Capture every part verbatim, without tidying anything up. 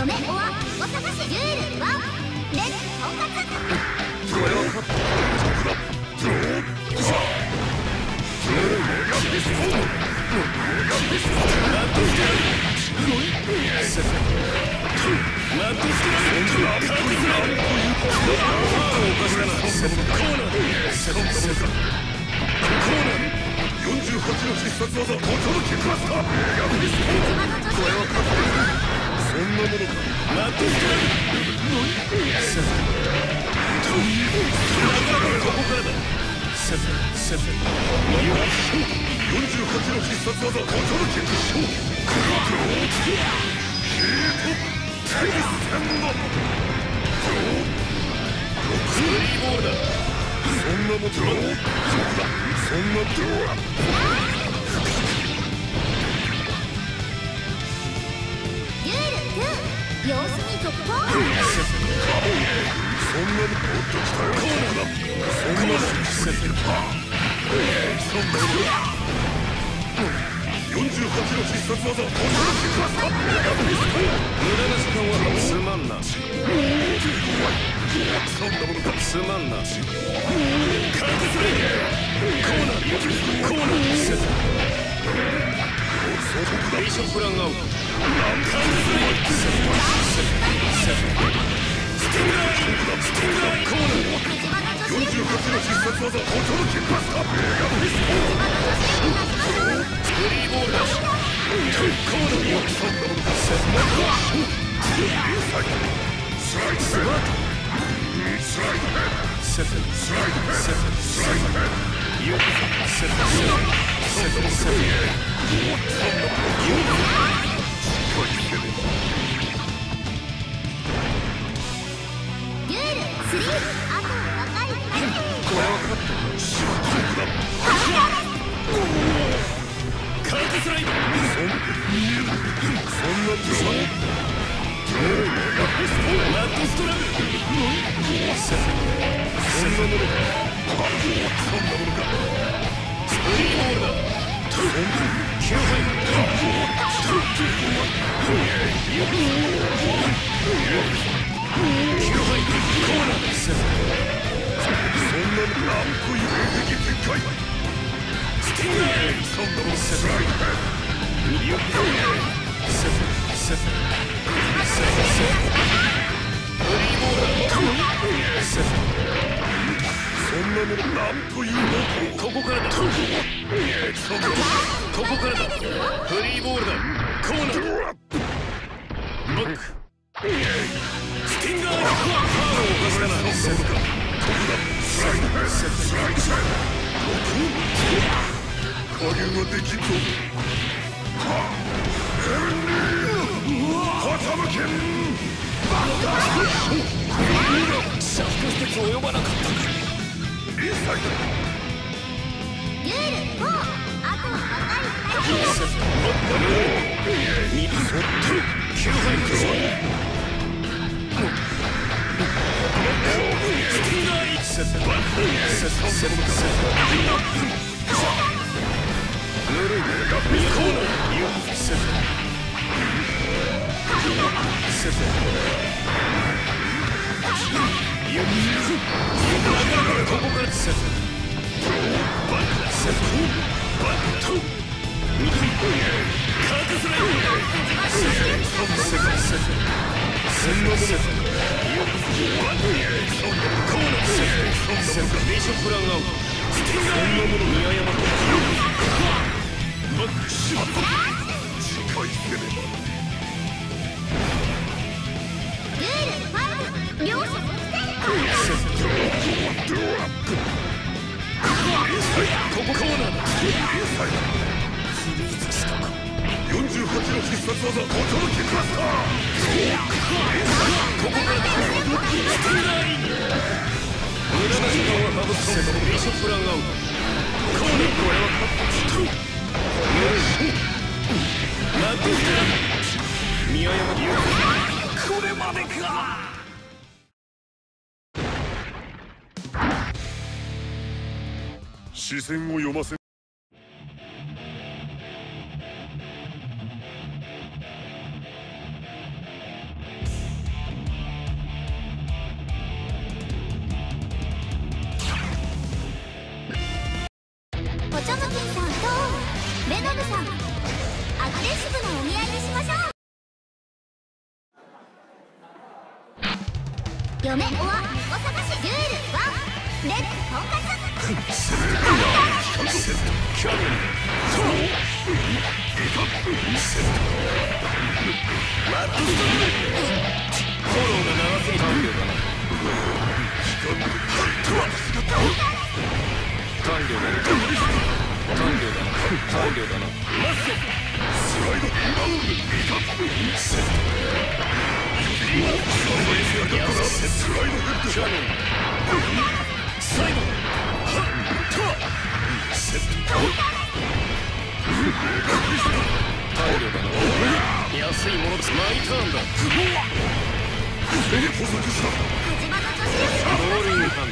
嫁おわお探しデュエルワンレッツ統括。これは勝ったドローさあドローがビスコーラットステラルセフラットステラルカーティスラルパーを犯したなセフコーナーセフセフコーナーよんじゅうはちの必殺技お届けクラスターこれは勝ったそんなものかラットステラルセフここからだセフセフよんじゅうはちの必殺技お届けクラスターヒートテイステンドスリーボールだそんなもんだそんなドアデュエルに様子に突破そんなにもっと来たよそんなのセフパーそんなのよんじゅうはちの必殺技を無駄な時間はすまんなそんなものかすまんなカーテスレイコーナーコーナーセットビショップランアウトカーテスレイセットセットスティンガースティンガーコーナーよんじゅうはちの必殺技をお届けパスタスリーボールだコーナーよくそんなものかセットスライドスライドスライドセットスライドセットスライドよくセットセットセットセットデュエルスリーあとは若いこれは勝ったカーテスライドそんなにそんなラッドストラグルそんなものかそんなものかスプリーボールだきゅうはいきゅうはいコーナーそんななんという兵的展開スティンガーそんなものセフよくセフセフセフセフフリーボールセフそんなものなんというのここからだそんなここからだフリーボールだコーナーバックスティンガーにパーを犯したなセフかここだスライドセフスライド加減はできんぞ傾けんシャフト一つ及ばなかったかインサイドデュエルフォーあとは若いセットにそっときゅうはいくぞスティンガーいちセットセットセットセットぬるいコーナーセットセットここからセットバックセットバック右カーテスライドセットセットセットそんなものセットバックコーナーセットセットビショップランアウトスティンガーに見誤ったバックシュッ次回攻め両者ぶつかるここコーナーだフリーズしたかよんじゅうはちの必殺技お届けクラスターここからだステンダーイン無駄な時間は省くセットビショップランアウトコーナーこれは勝ったラッドステラ見誤りこれまでか視線を読ませチョムキンさんとベノムさん、アグレッシブなお見合いにしましょう。嫁おわお探しデュエルワンレッツとんかつ安いものです。マイターンだ。ローリングハンド。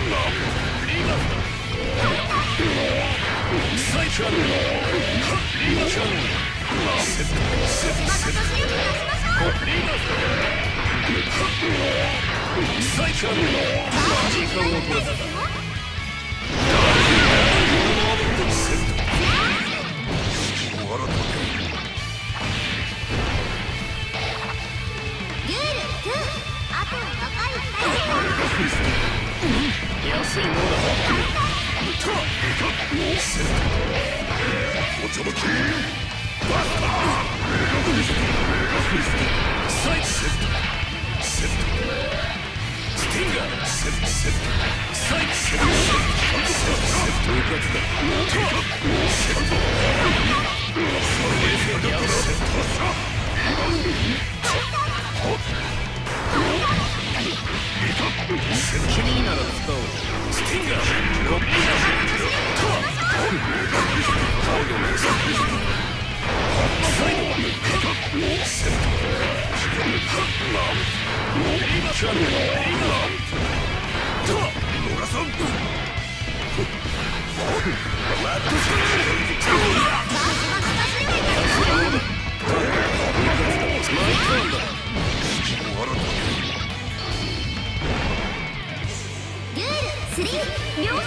サイキャノン。リーバーキャノン。セットセットセット。サイキャノン。時間を取らせた。セット。安いものだ。お茶巻きバスターサイドセットセットスティンガーセットセットサイドセットセットセットうかつだセットそれでやるセット君なら使おう。スティンガーロックサイドセットリバーキャノンリバーノラさんマットスマイターンだ。 スリー両者得点カウンタ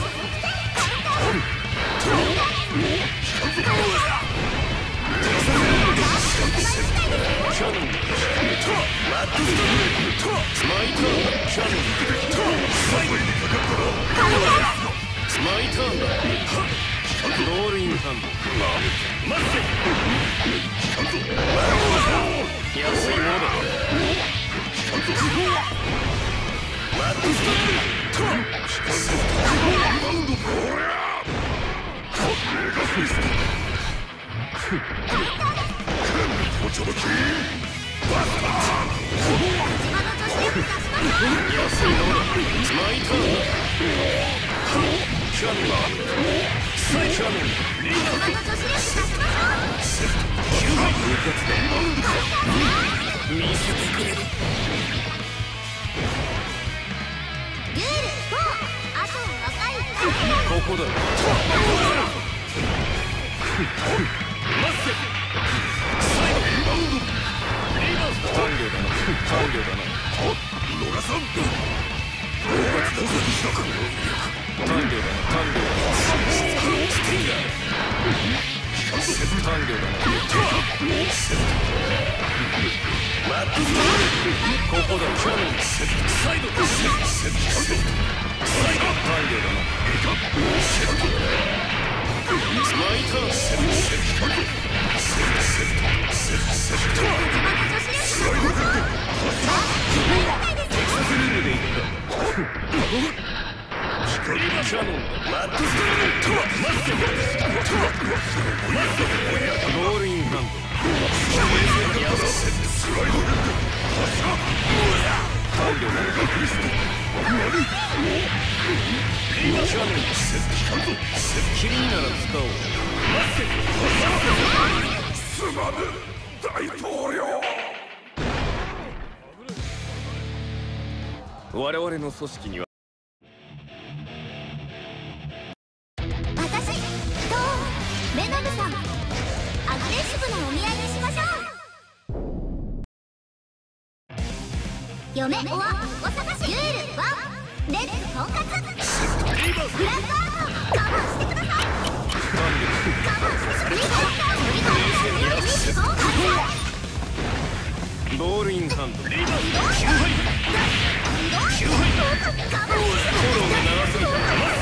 我々の組織には私とベノムさん、アグレッシブなお見合いにしましょう。嫁おわお探しデュエルワンレッツとんかつグランドアートカバーしてください。 ボールインハンド。リーバー急配急配フォローが長すぎた。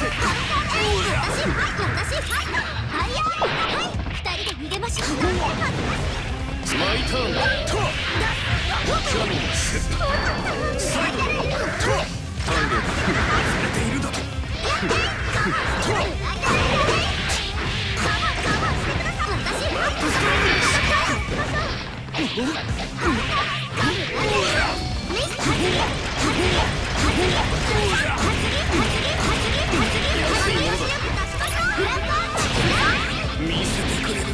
マイターンだ。トワキャノンセットサイドトワタンゲされているだと。トワマットストラグル見せてくれる。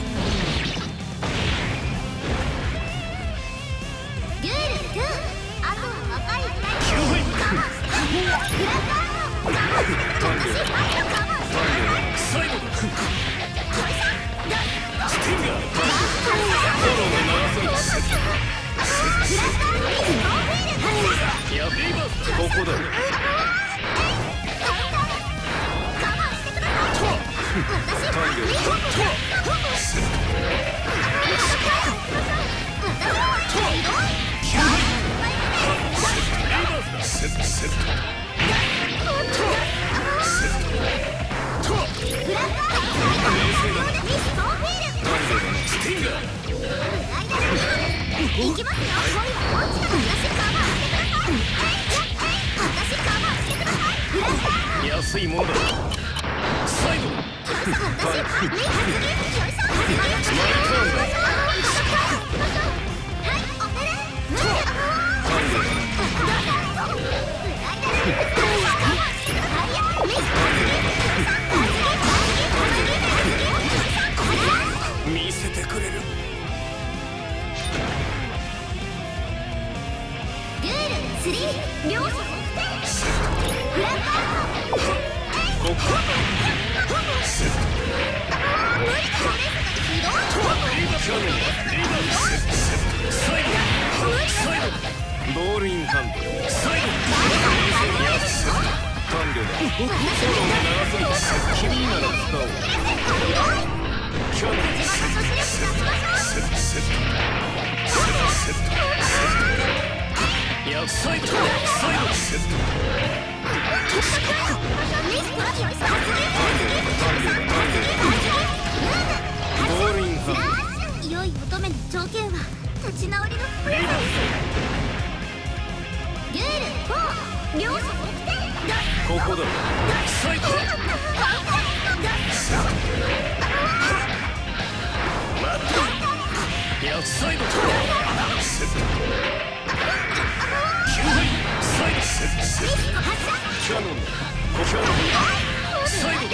サイドだ。スティンガーフォローが長すぎた。セットやべえばここだ。トワタンゲトワセットトワキューセットセットトワセットトワ冷静だな。スティンガー行きますよ。安いものだ。サイドマイターンだ。見せてくれる。 ルールスリー両者フランカーここセット無理だリーバーキャノンリーバーセットセットサイドサイドボールインハンドサイドやっセット完了だ。フォローが長すぎた。君なら使おう。キャノンセットセットセットセットセットやっサイドサイドセットボールインハンド。 良い乙女の条件は立ち直りのリーバールールフォー両者得点ここだ。サイドセット待ってやっサイドセットキューハイサイドセットセットキャノンだ。キャノンサイド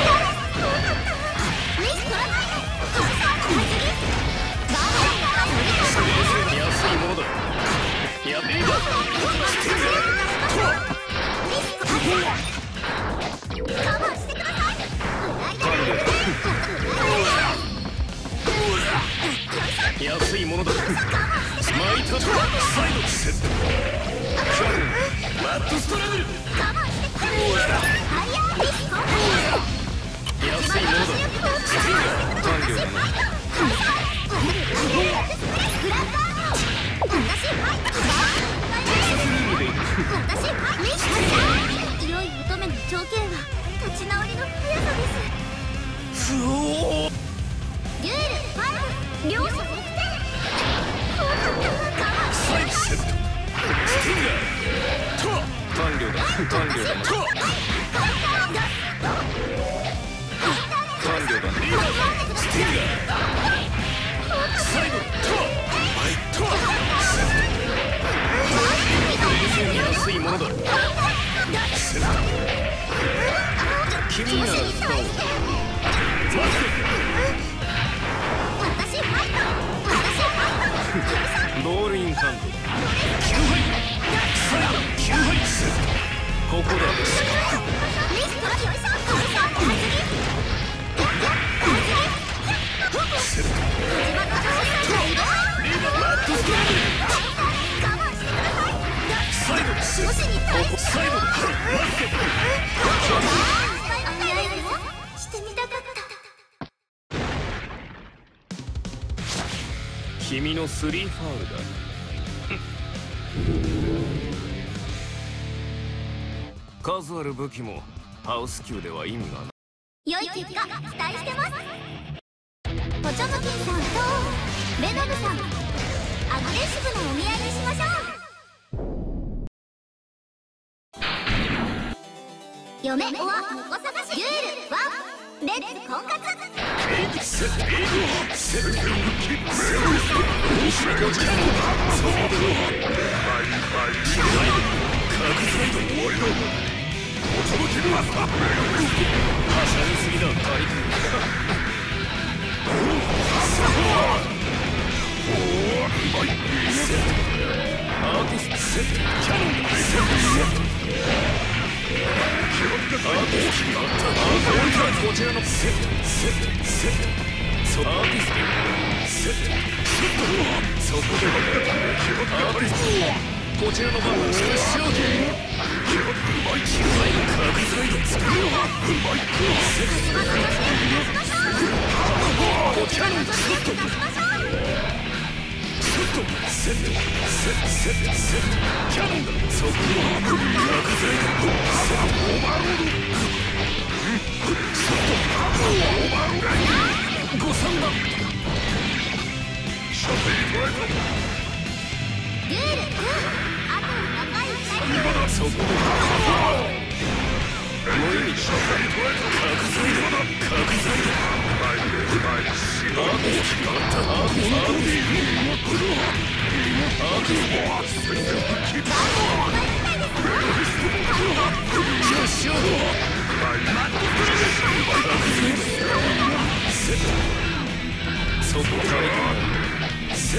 安いものだ。やべえだ。スティンガートワ安いものだ。マイターンサイドセットキャノンマットストラグル安いものだ。スティンガー完了だな。 良い乙女の条件は立ち直りの速さです。 ふおールールファイブ両者得点サイドセットスティンガートワ完了だ。完了だな。トワ完了だな。リーバースティンガーサイドトワマイトワセット冷静に安いものだ。セット君なら使おう。待ってボールインハンドキューハイサイドキューハイセットここだ。セットリーバーマットストラグルサイドセットここサイド待ってしてみたかった。 君のスリーファウルだ。 数ある武器もハウス級では意味がない。 良い結果期待してます。ポチョムキンさんとベノムさん、アグレッシブなお見合いにしましょう。嫁おわ婿探しデュエルワンレッツ婚活。 はしゃぎすぎだ大輝。アーティストセットキャノンセットセットアーティストアーティストこちらのセットセットセットアーティストセットセットそこでアーティストこちらの番をしようとうまいキューバイ角材で作るのはうまいセットこちらのセットセットセットセットセットセットキャノンだそこで角材でセットオーバーロードセットオーバーロード誤算だ射程捉えたデュエルあと若いふたりそこで無意味だ角材だ角材だアーティストアーティストアーティストアーティストそこからセット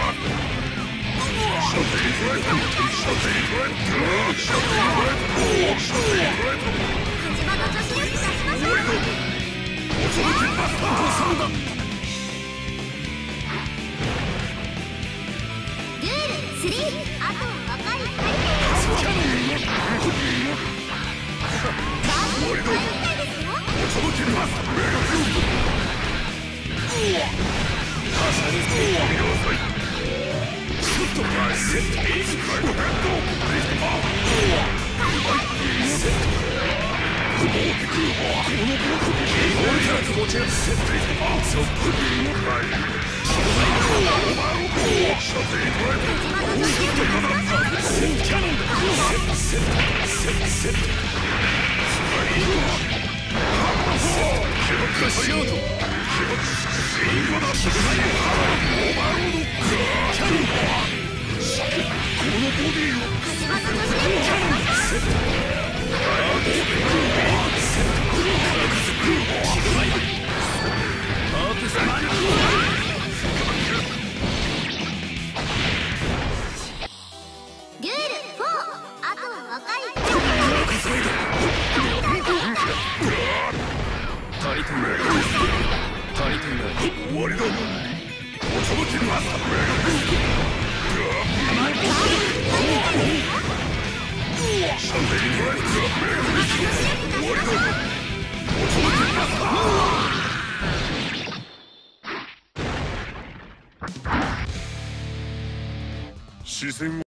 視線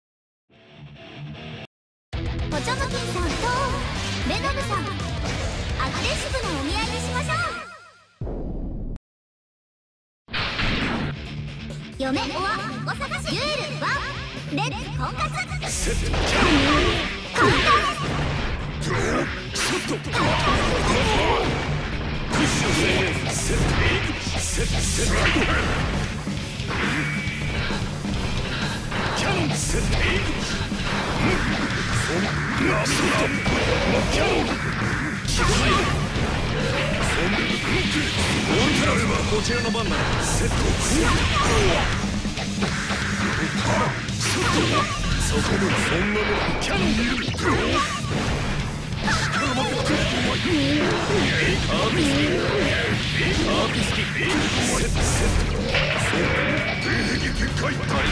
ポチョムキンさんとベノムさん、アグレッシブなお見合いにしましょう。嫁おわ婿探しデュエルワンレッツ婚活。 セットキャノン婚活セットプッシュセットセットセットキャノンセットそんなキャノンキャノンオールトラルはこちらの番だセットセットそこでそんなものキャノンアーティスティアーティスティセットセット迎撃展開大変だ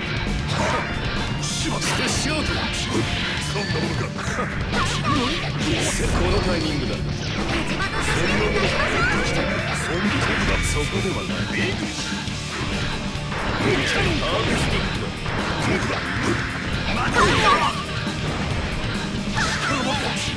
しまってしようとそんなものかこのタイミングだそんなものがそんなものだそこではないキャノンアーティスティックだ僕だまた力持った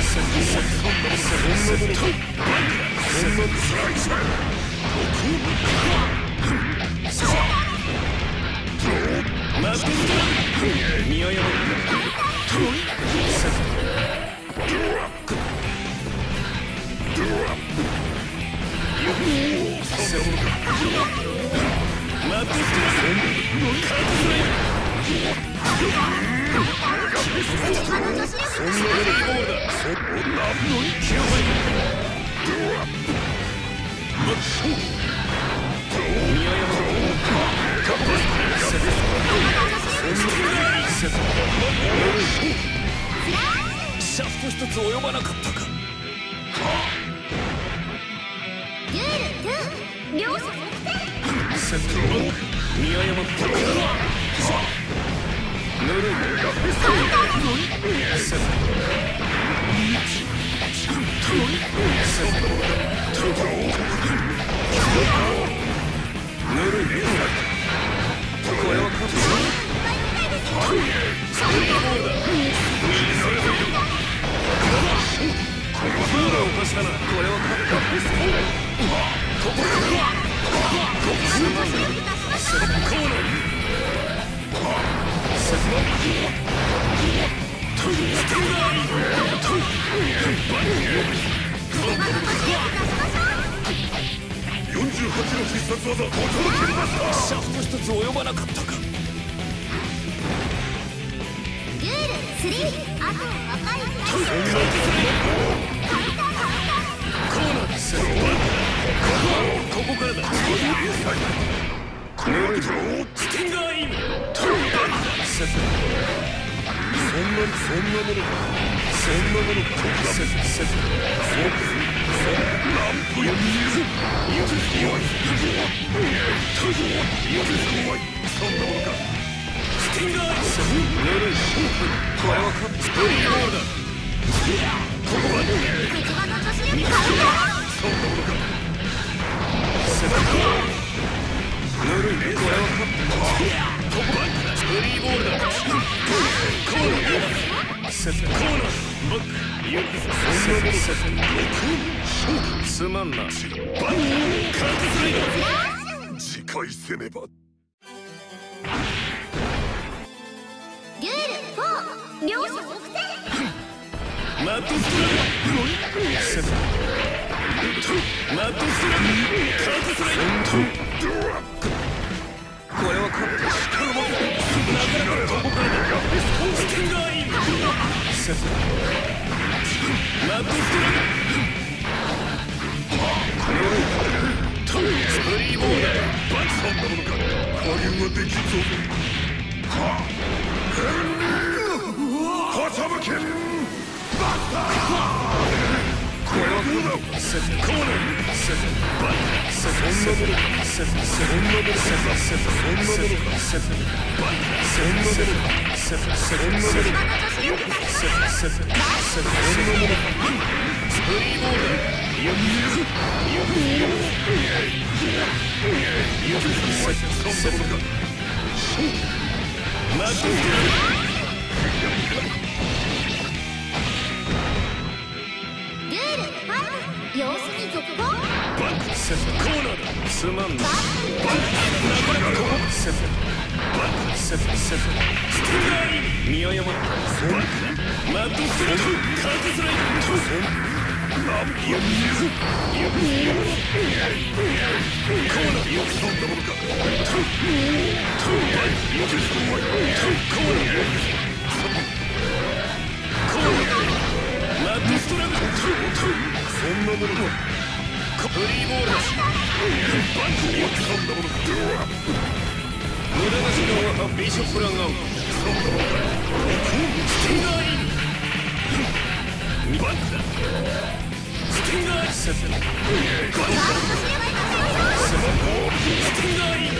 シャフト一つ及ばなかったか。 デュエルに両者逆転。 セットバック見誤ったか。ぬるいセットぬるいこれは勝つぞ。 つ及ばなかったか。 ルールスリー、あと若いカウンターコーナーセットここからだ。スティンガーインセット。そんなそんなものかそんなものかセットセットランプよ見るよくよいよく怖いそんなものかスティンガーセットぬるいこれはカップストーリーボールだここはそんなものかセットぬるいこれはカップここはストーリーボールだコーナーセットコーナーバックよくそんなものセットすまんなバックカートスライド次回せねば。 ルールフォー、両者目線マットストラグセットマットストラグカートスライドこれはカップしかもなかなかここからだスティンガーインセットマットストラグスプリーボールだバッそんなものか加減はできんぞはさむけバッターこれはどうだセットコーナーセットバッセットそんなものセットそんなものセットセットそんなものセットバッそんなものセットそんなものセットセットセットセットそんなものスプリーボールよくよくよくよくセットそんなものかマットストラルールファイブ、様子に続行バックセットコーナーだすまんなバックなかなかここセットバックセットセットスティンガーイン見誤ったバックマットストレートカートスライドランプよくよくよくコーナーよくそんなものかバックよくそんなものかコーナーよくコーナーマットストラグそんなものかフリーボールだしバックよくそんなものか無駄な時間はビショップランアウトそんなものかスティンガーインバックだスティンガーインセットバックスティンガーイン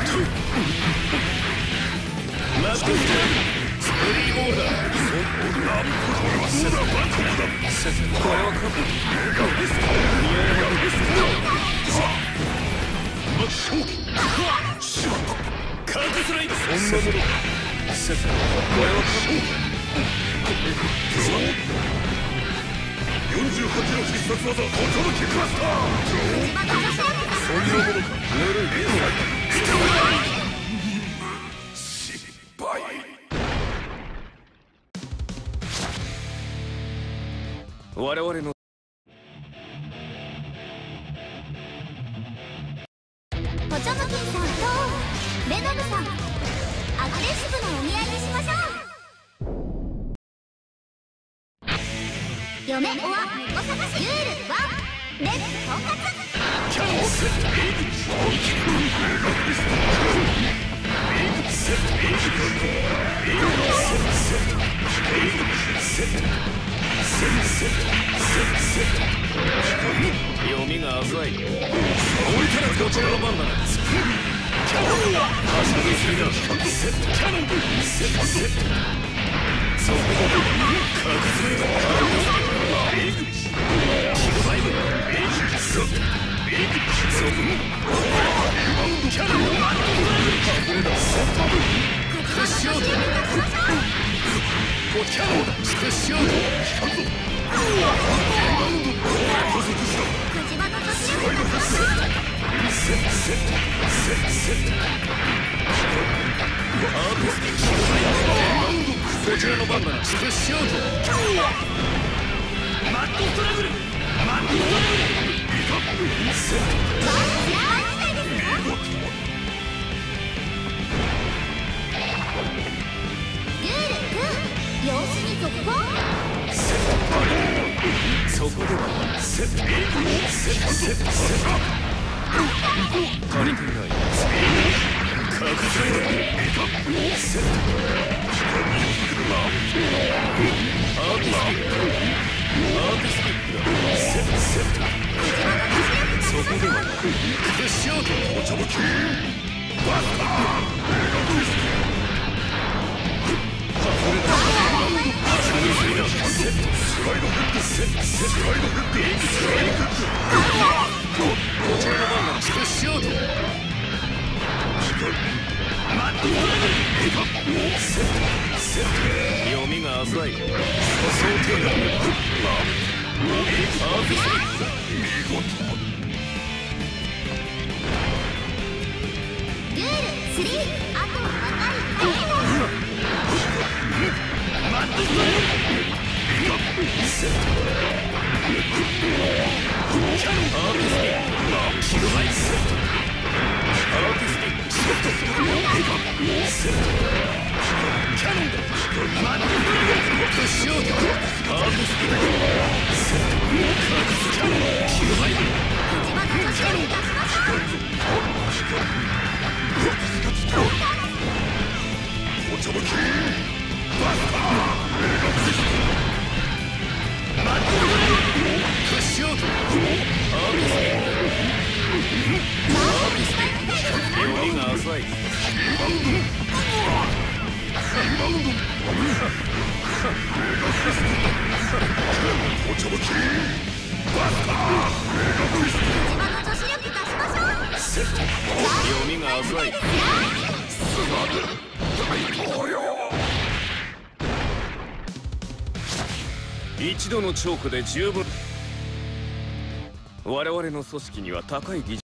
マットストラグスプリーボールだこれはセットバックだセットこれはカップカートスライドそんなものセットこれはカップよんじゅうはちの必殺技ほとどきクラスターそんなものかぬるい失敗我々のポチョムキンさんとレノブさん、アグレッシブなお見合いにしましょう。嫁おわお探しルールワン、レッツ婚活キャノンセットエイグエイグセットエイグエイグセットエイグセットセットセットセット読みが浅い。置いたらこちらの番だ。キャノンははしゃぎすぎだ。セットキャノンセットセットそう覚醒だ。エイグキルファイブエイグセットエイグそうキャノンマットドラグ隠れだセットプッシュアウトキャノンプッシュアウト光るぞマウンド加速したスライドセットセットセットセットセットアートスティックマウンドこちらの番だなプッシュアウトマットストラグルマットストラグルセットルールく様子に続行。 そこではセットセットセットセット足りていない覚醒セットアーティスティックアーティスティックだセットセットそこではクッシュアウトお茶ぶきバスターセットスライドフックセットスライドフックスライドフックこちらの番がクッシュアウトマットセットセット読みが浅い粗相程度アーティスティックだ見事ルールスリーあとは分かるマットセットセットアーティスティックキルハイセットアーティスティックセットセットキャノンだマットプッシュアウトアーティスティックセットキャノンキルハイキャノンだお茶ぶきバスターマットプッシュアウトアーティスティックアーティスティック読みが浅いお茶ぶきバスター自慢の女子力出しましょう。 セット読みが浅いスマート大統領一度のチョークで十分我々の組織には高い技術